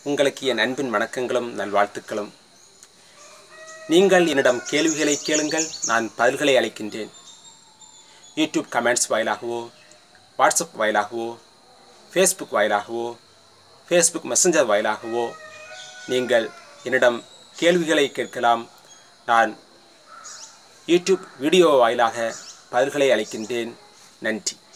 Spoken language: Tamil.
உங்களுக்கு என் அன்பின் வணக்கங்களும் நல்வாழ்த்துக்களும். நீங்கள் என்னிடம் கேள்விகளை கேளுங்கள், நான் பதில்களை அளிக்கின்றேன். யூடியூப் கமெண்ட்ஸ் வாயிலாகவோ, வாட்ஸ்அப் வாயிலாகவோ, ஃபேஸ்புக் வாயிலாகவோ, ஃபேஸ்புக் மெசஞ்சர் வாயிலாகவோ நீங்கள் என்னிடம் கேள்விகளை கேட்கலாம். நான் யூடியூப் வீடியோ வாயிலாக பதில்களை அளிக்கின்றேன். நன்றி.